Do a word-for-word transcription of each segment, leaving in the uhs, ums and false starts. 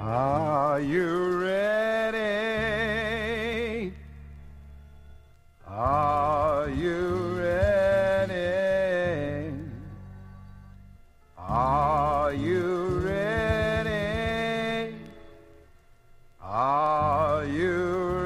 Are you ready? Are you ready? Are you ready? Are you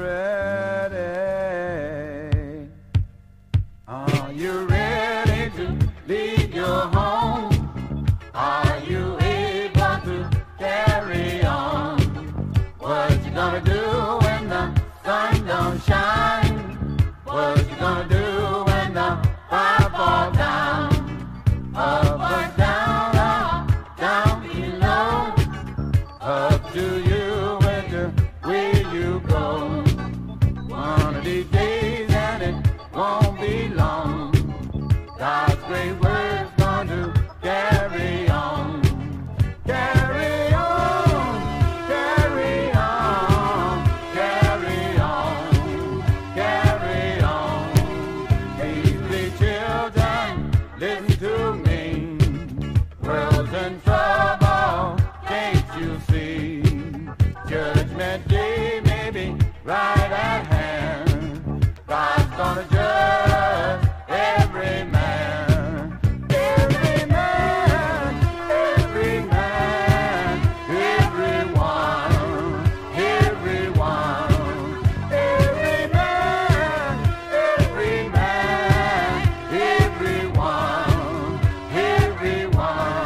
ready? Are you ready to leave your home? Are you able to carry on? What you gonna do when the sun don't shine? What you gonna do when the fire falls down? Up or down, up, down below. Up to you, where will you go? One of these days and it won't be long. God's great word's going to carry on. Carry on, carry on, carry on, carry on. Please, please, children, listen to me. World's in trouble, can't you see? Judgment day may be right at hand. God's gonna judge every man, every man, every man, everyone, everyone, every man, every man, everyone, everyone.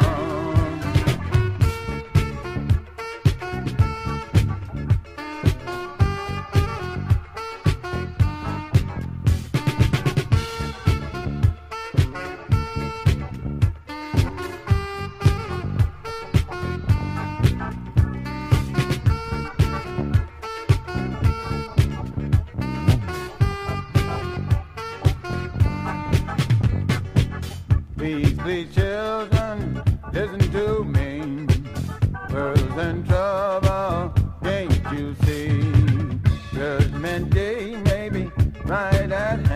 Please, please, children, listen to me. World's in trouble, can't you see? Judgment day may be right at hand.